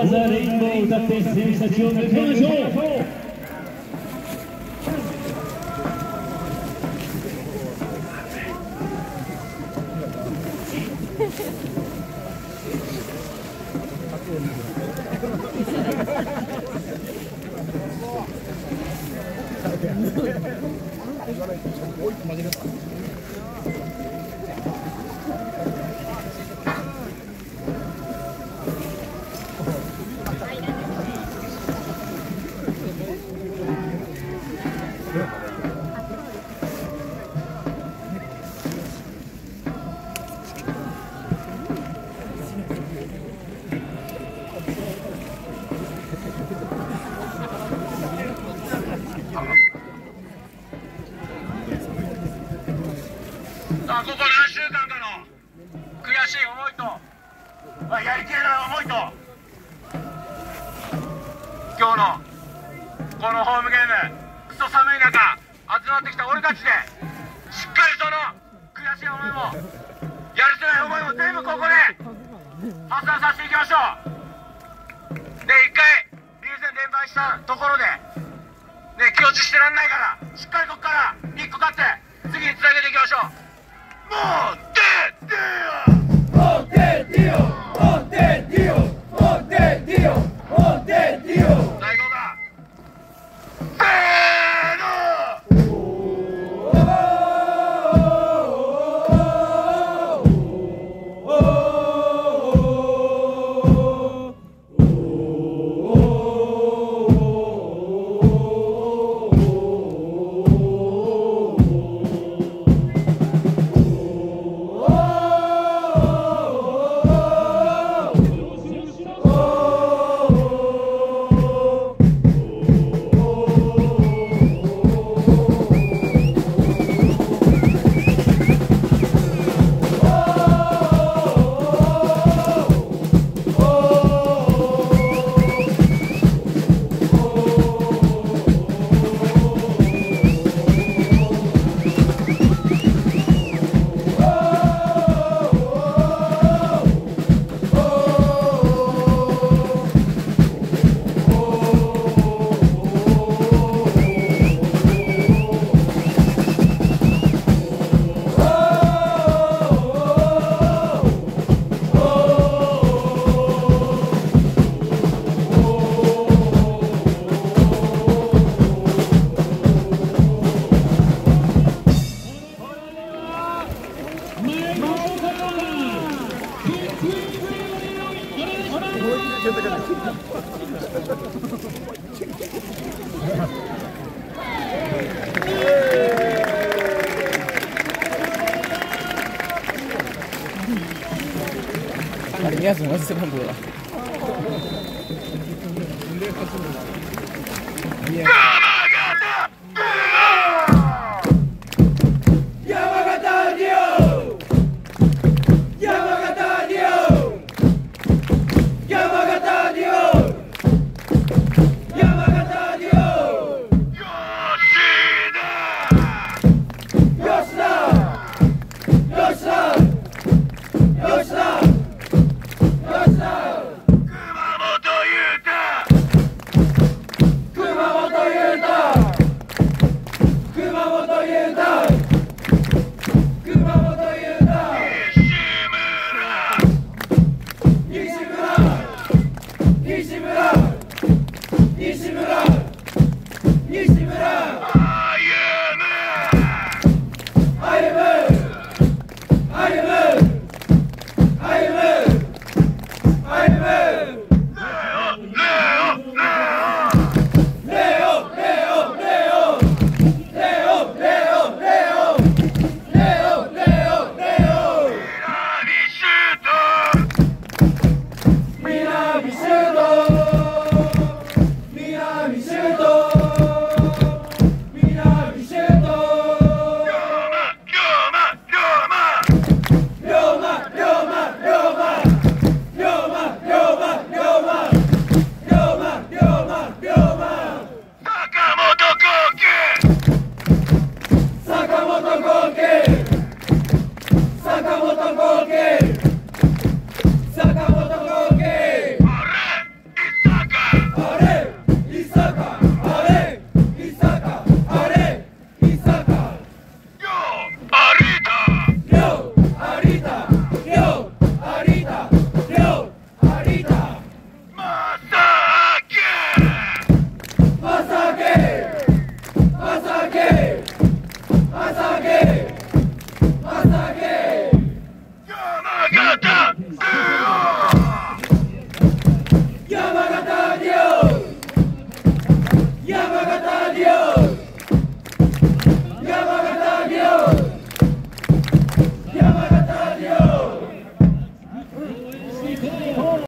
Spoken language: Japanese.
ーザレインボーを歌って選手たちを迎えましょう。 ここ何週間かの悔しい思いと、やりきれない思いと、今日のこのホームゲーム、クソ寒い中集まってきた俺たちでしっかりその悔しい思いもやるせない思いも全部ここで発散させていきましょう。で、一回リーグ戦連敗したところで気落ちしてらんないから、しっかりここから1個勝って次につなげていきましょう。 宮津の背番号だ。